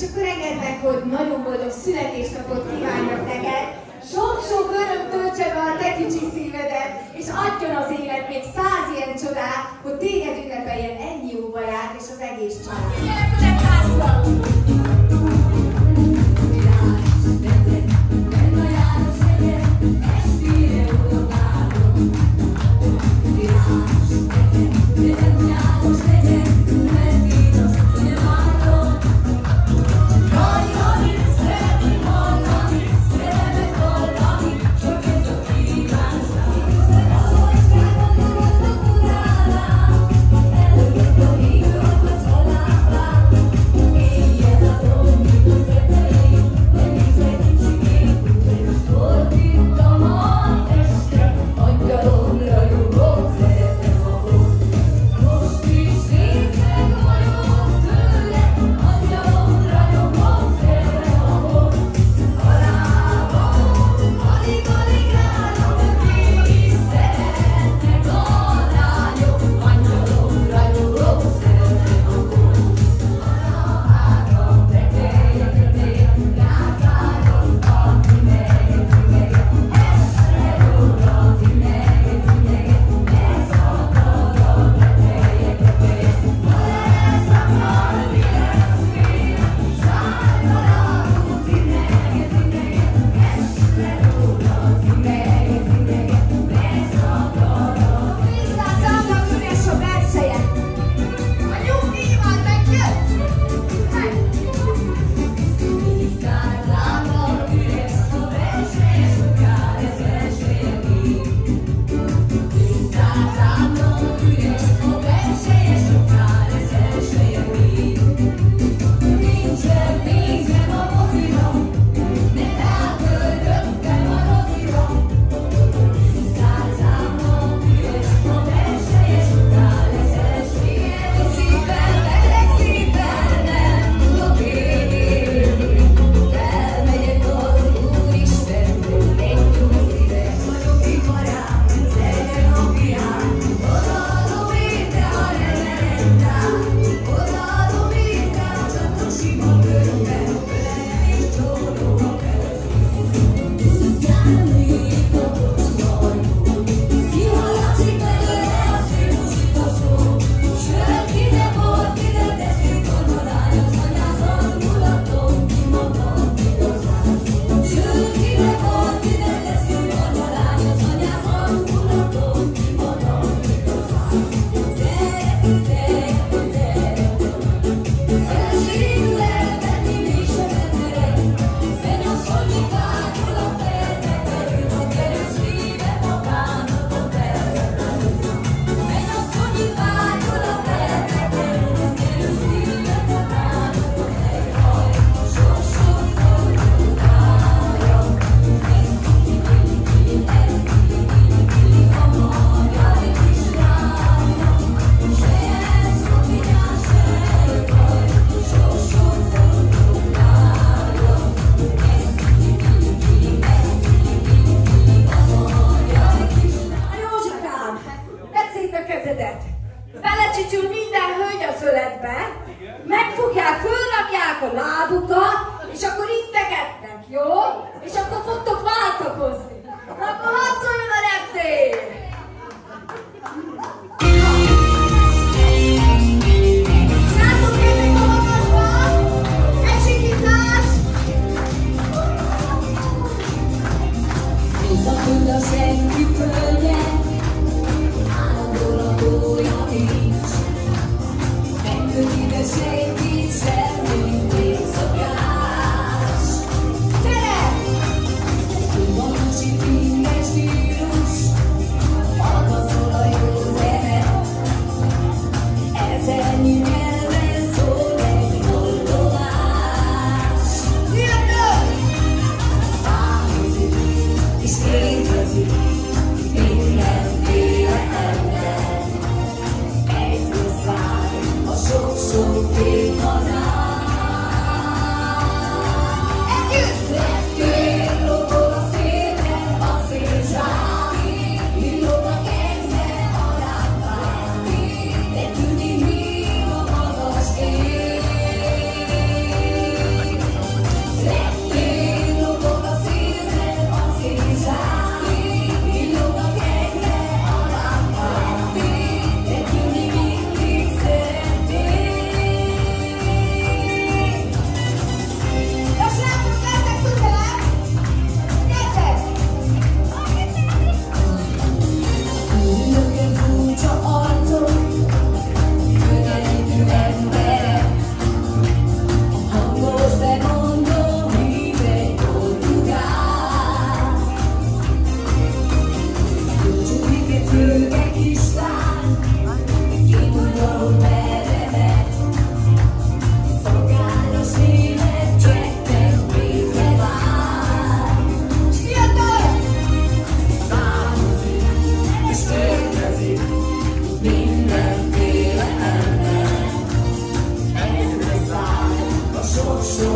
akkor engedd meg, hogy nagyon boldog születésnapot kívánjak neked. Sok-sok öröm töltse be a te kicsi szívedet, és adjon az élet még 100 ilyen csodát, hogy téged ünnepeljen ennyi jó barát és az egész család. Senki semmi, szokás.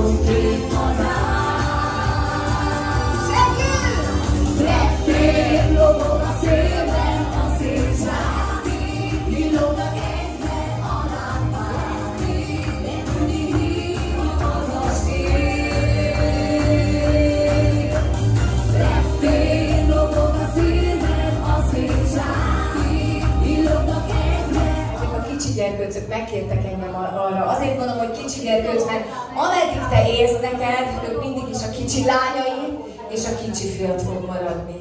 Gyerkőcök megkértek engem arra. Azért mondom, hogy kicsi gyerkőc, mert ameddig te élsz neked, ők mindig is a kicsi lányai és a kicsi fiat fog maradni.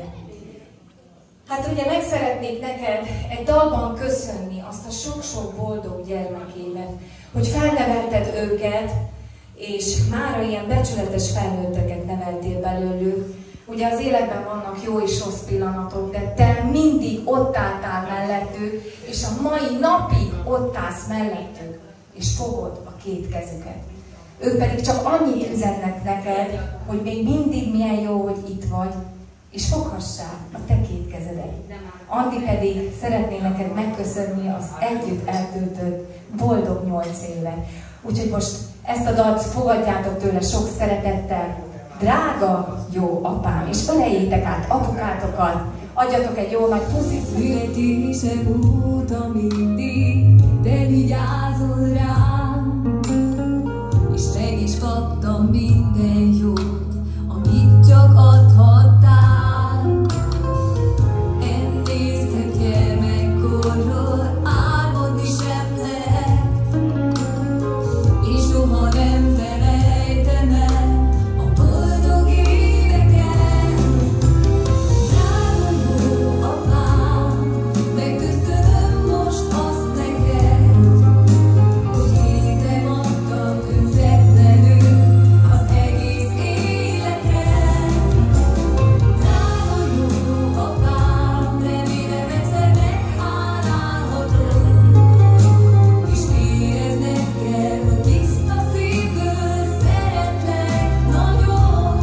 Hát ugye meg szeretnék neked egy dalban köszönni azt a sok-sok boldog gyermekévet, hogy felnevelted őket, és mára ilyen becsületes felnőtteket neveltél belőlük. Ugye az életben vannak jó és rossz pillanatok, de te mindig ott álltál mellettük, és a mai napig ott állsz mellettük, és fogod a két kezüket. Ők pedig csak annyit üzennek neked, hogy még mindig milyen jó, hogy itt vagy, és foghassál a te két kezedet. Andi pedig szeretné neked megköszönni az együtt eltöltött boldog 8 évet. Úgyhogy most ezt a dalt fogadjátok tőle sok szeretettel. Drága jó apám, és öleljétek át apukátokat, adjatok egy jó nagy puszit. Születésem óta mindig te vigyázol rám, és meg is kaptam minden jót, amit csak adhattál. Ennél szebb gyermekkorról álmodni sem lehet, és soha nem felejtem el a boldog éveket. Drága jó apám, megköszönöm most azt neked, hogy éltem adtam önzetlenül az egész életet. Drága jó apám, remélem egyszer meghálálhatom, és érezned kell, hogy tiszta szívből szeretlek nagyon.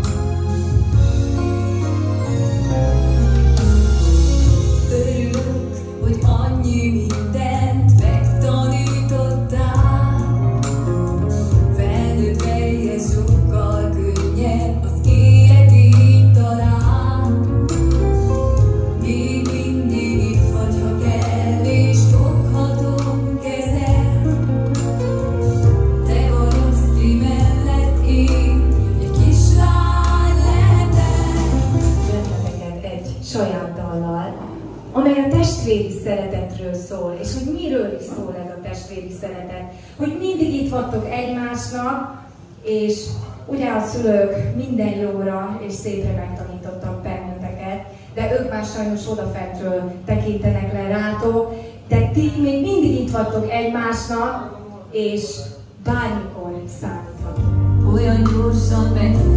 Örülök, hogy annyi mindent megtanítottál. Felnőttve ilyen sokkal könnyebb az élet így talán. Még mindig itt vagy, ha kell, és foghatom kezed. Te vagy Aszti mellett én, egy kislány lehetek. Neked egy saját dallal, amely a testvéri szeretetről szól, és hogy miről is szól ez a testvéri szeretet, hogy mindig itt vagytok egymásnak, és ugye a szülők minden jóra és szépre megtanítottak benneteket, de ők már sajnos odafentről tekintenek le rátok, de ti még mindig itt vagytok egymásnak, és bármikor számíthatok. Olyan gyorsan